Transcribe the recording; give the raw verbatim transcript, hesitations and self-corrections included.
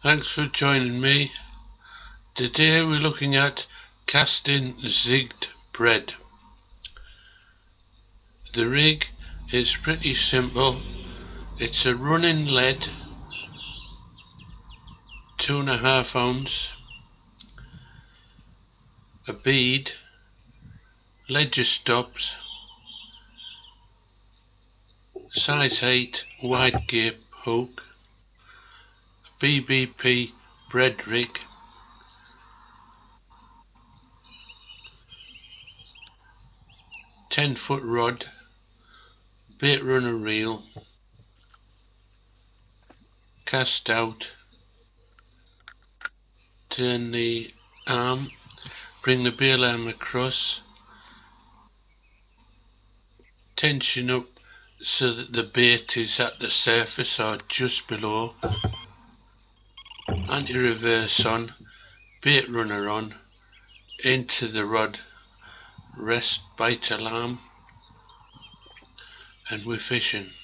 Thanks for joining me. Today we're looking at casting zigged bread. The rig is pretty simple. It's a running lead, two and a half ounce, a bead, ledger stops, size eight wide gape hook, a B B P bread rig, ten foot rod, bait runner reel, cast out, turn the arm, bring the bail arm across, tension up so that the bait is at the surface or just below, anti-reverse on, bait runner on, into the rod, rest bite alarm, and we're fishing.